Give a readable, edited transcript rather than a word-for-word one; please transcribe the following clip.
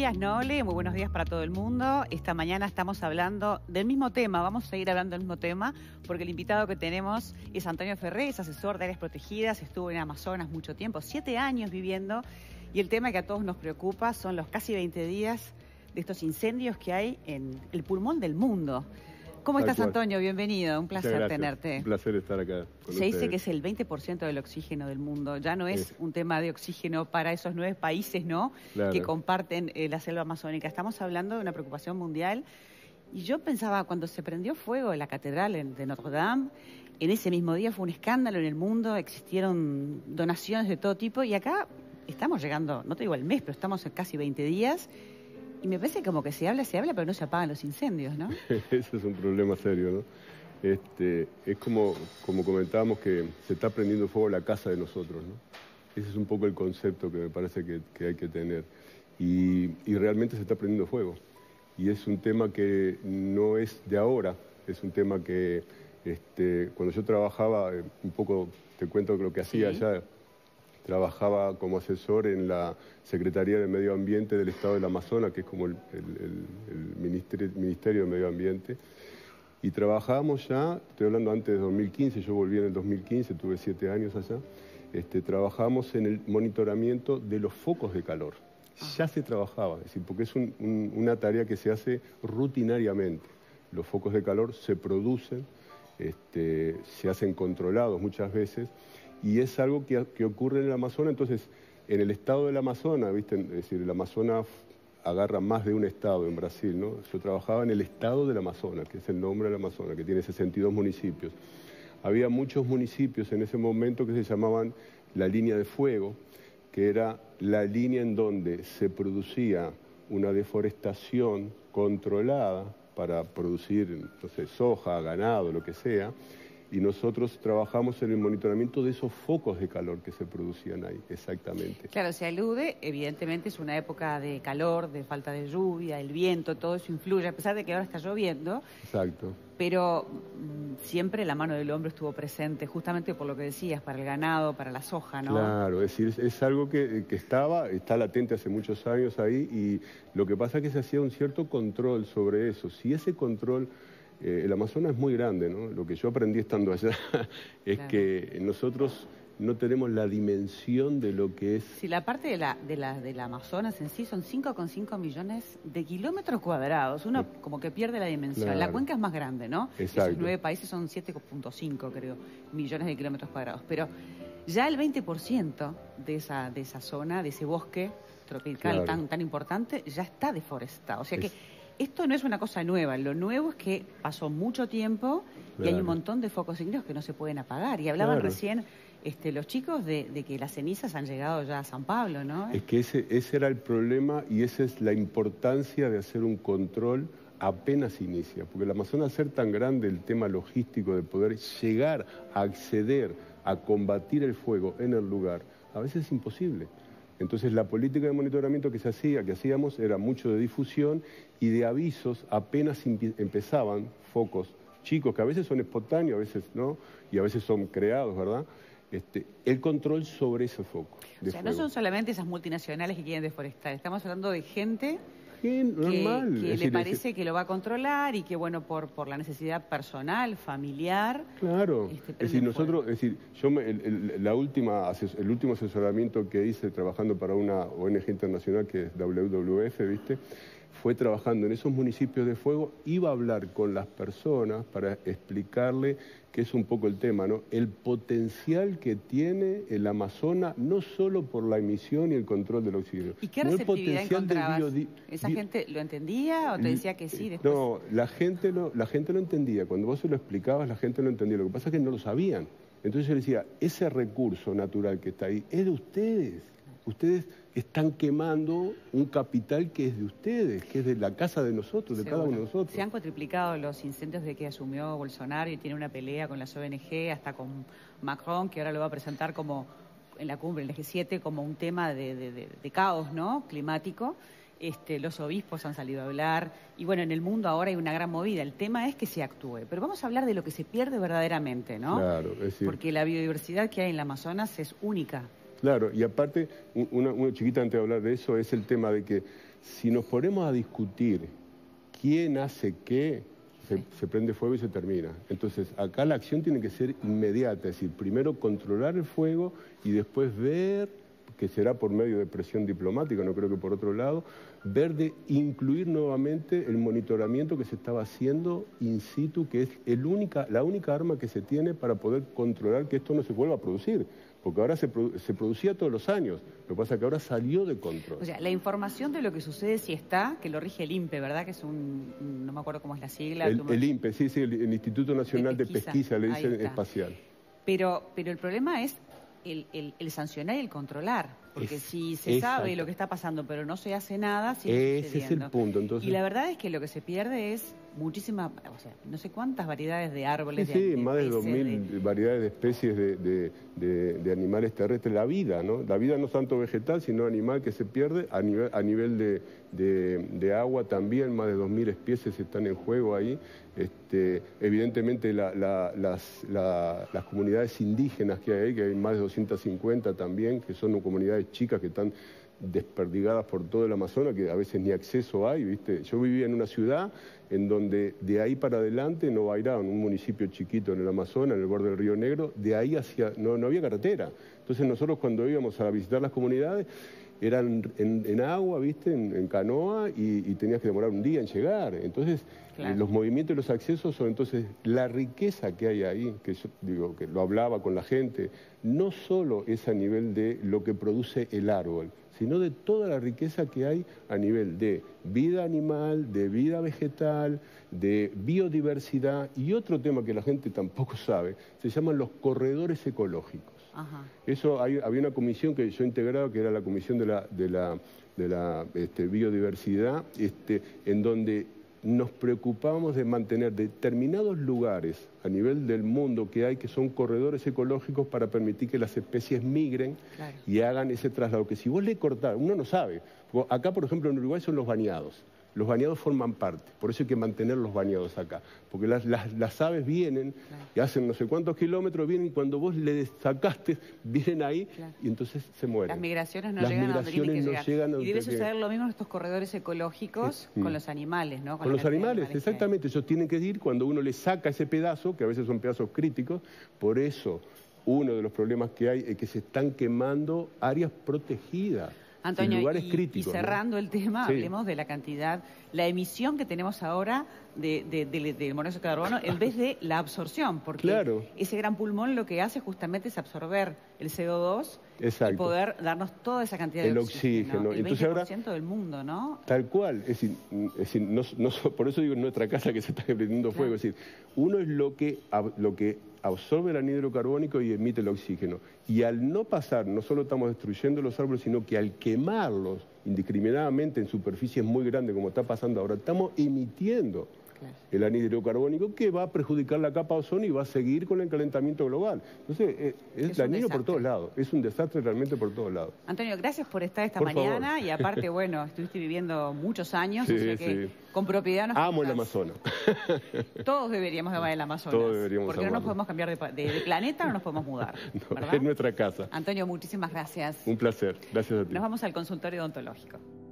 días, Nole. Muy buenos días para todo el mundo. Esta mañana estamos hablando del mismo tema. Vamos a seguir hablando del mismo tema porque el invitado que tenemos es Antonio Ferré, es asesor de áreas protegidas, estuvo en Amazonas mucho tiempo, 7 años viviendo. Y el tema que a todos nos preocupa son los casi 20 días de estos incendios que hay en el pulmón del mundo. ¿Cómo estás, Antonio? Bienvenido, un placer tenerte. Un placer estar acá con Se dice que es el 20% del oxígeno del mundo. Ya no es un tema de oxígeno para esos 9 países, ¿no? Claro. Que comparten la selva amazónica. Estamos hablando de una preocupación mundial. Y yo pensaba, cuando se prendió fuego en la catedral de Notre Dame, en ese mismo día fue un escándalo en el mundo, existieron donaciones de todo tipo. Y acá estamos llegando, no te digo al mes, pero estamos en casi 20 días. Y me parece como que se habla, pero no se apagan los incendios, ¿no? Ese es un problema serio, ¿no? Es como comentábamos que se está prendiendo fuego la casa de nosotros, ¿no? Ese es un poco el concepto que me parece que hay que tener. Y realmente se está prendiendo fuego. Y es un tema que no es de ahora, es un tema que cuando yo trabajaba, un poco te cuento lo que hacía allá. Trabajaba como asesor en la Secretaría de Medio Ambiente del Estado del Amazonas, que es como el Ministerio de Medio Ambiente. Y trabajábamos ya, estoy hablando antes de 2015, yo volví en el 2015, tuve 7 años allá. Trabajábamos en el monitoramiento de los focos de calor. Ya se trabajaba, es decir, porque es una tarea que se hace rutinariamente. Los focos de calor se producen, se hacen controlados muchas veces. Y es algo que ocurre en el Amazonas. Entonces, en el estado del Amazonas, ¿viste? Es decir, el Amazonas agarra más de un estado en Brasil, ¿no? Yo trabajaba en el estado del Amazonas, que es el nombre del Amazonas, que tiene 62 municipios. Había muchos municipios en ese momento que se llamaban la línea de fuego, que era la línea en donde se producía una deforestación controlada para producir, entonces, soja, ganado, lo que sea. Y nosotros trabajamos en el monitoramiento de esos focos de calor que se producían ahí, exactamente. Claro, se alude, evidentemente es una época de calor, de falta de lluvia, el viento, todo eso influye, a pesar de que ahora está lloviendo. Exacto. Pero siempre la mano del hombre estuvo presente, justamente por lo que decías, para el ganado, para la soja, ¿no? Claro, es decir, es algo que está latente hace muchos años ahí, y lo que pasa es que se hacía un cierto control sobre eso. Si ese control... el Amazonas es muy grande, ¿no? Lo que yo aprendí estando allá es que nosotros no tenemos la dimensión de lo que es... Sí, la parte del Amazonas en sí son 5,5 millones de kilómetros cuadrados. Uno como que pierde la dimensión. Claro. La cuenca es más grande, ¿no? Exacto. Esos 9 países son 7,5, creo, millones de kilómetros cuadrados. Pero ya el 20% de esa zona, de ese bosque tropical tan importante, ya está deforestado. O sea que... Esto no es una cosa nueva, lo nuevo es que pasó mucho tiempo y hay un montón de focos igníferos que no se pueden apagar. Y hablaban recién los chicos de que las cenizas han llegado ya a San Pablo, ¿no? Es que ese era el problema y esa es la importancia de hacer un control apenas inicia. Porque el Amazonas, al ser tan grande, el tema logístico de poder llegar a acceder a combatir el fuego en el lugar, a veces es imposible. Entonces la política de monitoramiento que hacíamos era mucho de difusión y de avisos apenas empezaban focos chicos, que a veces son espontáneos, a veces no, y a veces son creados, ¿verdad? El control sobre ese foco. O sea, no son solamente esas multinacionales que quieren deforestar, estamos hablando de gente... normal. Que le parece que lo va a controlar y que, bueno, por la necesidad personal, familiar... Claro, es decir, nosotros, yo el último asesoramiento que hice trabajando para una ONG internacional que es WWF, ¿viste? Fue trabajando en esos municipios de fuego, iba a hablar con las personas para explicarle que es un poco el tema, ¿no? El potencial que tiene el Amazonas, no solo por la emisión y el control del oxígeno. ¿Y qué receptividad encontrabas? ¿Esa gente lo entendía o te decía que sí después? No, la gente lo entendía. Cuando vos se lo explicabas, la gente lo entendía. Lo que pasa es que no lo sabían. Entonces yo le decía, ese recurso natural que está ahí es de ustedes. Ustedes están quemando un capital que es de ustedes, que es de la casa de nosotros, de cada uno de nosotros. Se han cuatriplicado los incendios desde que asumió Bolsonaro y tiene una pelea con las ONG, hasta con Macron, que ahora lo va a presentar como en la cumbre, en el G7, como un tema de caos, ¿no? Climático. Los obispos han salido a hablar y bueno, en el mundo ahora hay una gran movida. El tema es que se actúe, pero vamos a hablar de lo que se pierde verdaderamente, ¿no? Claro, es decir, porque la biodiversidad que hay en el Amazonas es única. Claro, y aparte, una chiquita antes de hablar de eso, es el tema de que si nos ponemos a discutir quién hace qué, se prende fuego y se termina. Entonces, acá la acción tiene que ser inmediata, es decir, primero controlar el fuego y después ver, que será por medio de presión diplomática, no creo que por otro lado, ver de incluir nuevamente el monitoramiento que se estaba haciendo in situ, que es la única arma que se tiene para poder controlar que esto no se vuelva a producir. Porque ahora se producía todos los años, lo que pasa es que ahora salió de control. O sea, la información de lo que sucede sí está, que lo rige el INPE, ¿verdad? Que es no me acuerdo cómo es la sigla. El INPE, sí, el Instituto Nacional de Pesquisa, le dicen espacial. Pero el problema es el sancionar y el controlar. Porque si se sabe lo que está pasando, pero no se hace nada, sigue sucediendo. Ese es el punto. Entonces... Y la verdad es que lo que se pierde es muchísima, o sea, no sé cuántas variedades de árboles. Sí, más de 2000 variedades de especies de animales terrestres. La vida, ¿no? La vida no tanto vegetal, sino animal que se pierde. A nivel de agua también, más de 2000 especies están en juego ahí. Evidentemente las comunidades indígenas que hay más de 250 también, que son comunidades chicas que están desperdigadas por todo el Amazonas, que a veces ni acceso hay, ¿viste? Yo vivía en una ciudad en donde de ahí para adelante, en Novairán, un municipio chiquito en el Amazonas, en el borde del Río Negro, de ahí hacia... no había carretera. Entonces nosotros cuando íbamos a visitar las comunidades, eran en agua, ¿viste? En canoa, y tenías que demorar un día en llegar. Entonces, claro, los movimientos y los accesos son entonces la riqueza que hay ahí, que yo digo, que lo hablaba con la gente, no solo es a nivel de lo que produce el árbol, sino de toda la riqueza que hay a nivel de vida animal, de vida vegetal, de biodiversidad, y otro tema que la gente tampoco sabe, se llaman los corredores ecológicos. Ajá. Eso había una comisión que yo integraba, que era la comisión de la biodiversidad, en donde nos preocupamos de mantener determinados lugares a nivel del mundo que son corredores ecológicos para permitir que las especies migren, claro, y hagan ese traslado. Que si vos le cortás, uno no sabe. Acá, por ejemplo, en Uruguay son los bañados. Los bañados forman parte, por eso hay que mantener los bañados acá. Porque las aves vienen, claro, y hacen no sé cuántos kilómetros, vienen y cuando vos le sacaste, vienen ahí, claro, y entonces se mueren. Las migraciones no llegan a donde tienen que llegar. Y debe suceder lo mismo en estos corredores ecológicos con los animales, ¿no? Con los animales, exactamente. Ellos tienen que ir cuando uno les saca ese pedazo, que a veces son pedazos críticos. Por eso, uno de los problemas que hay es que se están quemando áreas protegidas. Antonio, lugares críticos, y cerrando, ¿no?, el tema, sí, hablemos de la cantidad, la emisión que tenemos ahora de monóxido de carbono en vez de la absorción, porque claro, ese gran pulmón lo que hace justamente es absorber el CO2, exacto, y poder darnos toda esa cantidad de oxígeno. El 20% del mundo, ¿no? Tal cual, es decir por eso digo en nuestra casa que se está prendiendo fuego, claro, es decir, uno es lo que absorbe el anhídrido carbónico y emite el oxígeno. Y al no pasar, no solo estamos destruyendo los árboles, sino que al quemarlos indiscriminadamente en superficies muy grandes, como está pasando ahora, estamos emitiendo, claro, el anhídrido carbónico, que va a perjudicar la capa de ozono y va a seguir con el calentamiento global. Entonces, es dañino por todos lados, es un desastre realmente por todos lados. Antonio, gracias por estar esta mañana, y aparte, bueno, estuviste viviendo muchos años, sí, o sea que sí, con propiedad nos amo el Amazonas. Todos deberíamos amar el Amazonas. Todos deberíamos porque amarlo. No nos podemos cambiar de planeta, no nos podemos mudar, no, ¿verdad? Es nuestra casa. Antonio, muchísimas gracias. Un placer, gracias a ti. Nos vamos al consultorio odontológico.